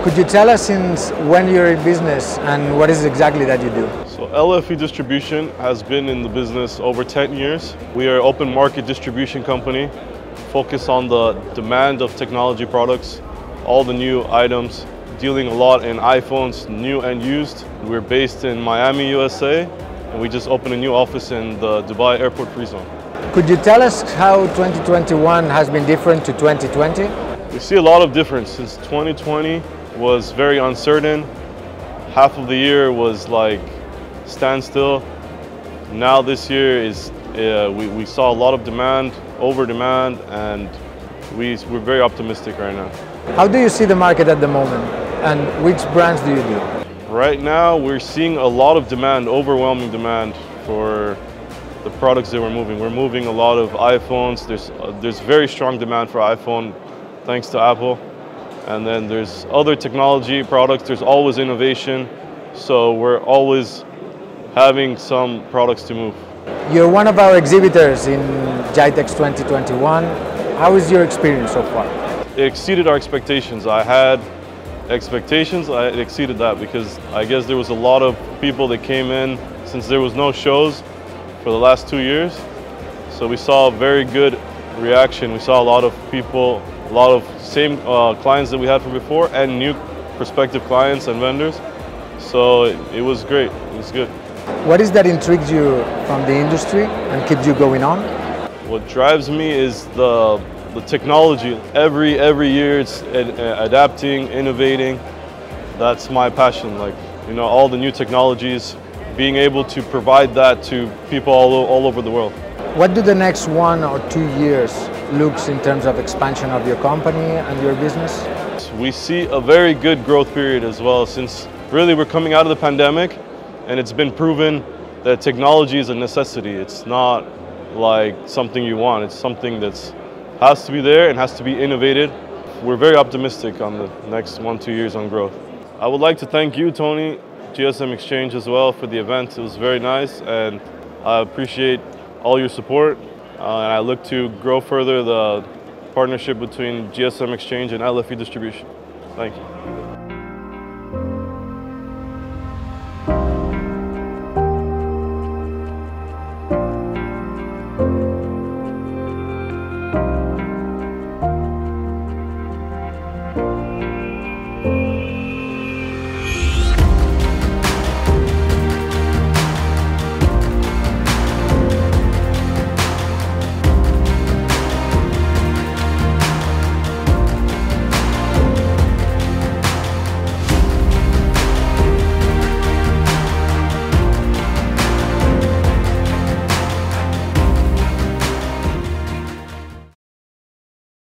Could you tell us since when you're in business and what is it exactly that you do? So LFE Distribution has been in the business over 10 years. We are an open market distribution company focused on the demand of technology products, all the new items, dealing a lot in iPhones, new and used. We're based in Miami, USA, and we just opened a new office in the Dubai Airport Free Zone. Could you tell us how 2021 has been different to 2020? We see a lot of difference since 2020 was very uncertain. Half of the year was like standstill. Now this year is we saw a lot of demand, over demand, and we're very optimistic right now. How do you see the market at the moment and which brands do you do? Right now we're seeing a lot of demand, overwhelming demand for the products that we're moving. We're moving a lot of iPhones. There's very strong demand for iPhone thanks to Apple. And then there's other technology products. There's always innovation. So we're always having some products to move. You're one of our exhibitors in GITEX 2021. How is your experience so far? It exceeded our expectations. I had expectations, it exceeded that because I guess there was a lot of people that came in since there was no shows for the last 2 years. So we saw a very good reaction. We saw a lot of people, a lot of same clients that we had from before and new prospective clients and vendors. So it was great, it was good. What is that intrigues you from the industry and keeps you going on? What drives me is the technology. Every year it's adapting, innovating. That's my passion. Like, you know, all the new technologies, being able to provide that to people all over the world. What do the next 1 or 2 years looks in terms of expansion of your company and your business? We see a very good growth period as well, since really we're coming out of the pandemic and it's been proven that technology is a necessity. It's not like something you want. It's something that's has to be there and has to be innovated. We're very optimistic on the next 1-2 years on growth. I would like to thank you, Tony, GSM Exchange as well for the event. It was very nice and I appreciate all your support and I look to grow further the partnership between GSM Exchange and LFE Distribution. Thank you.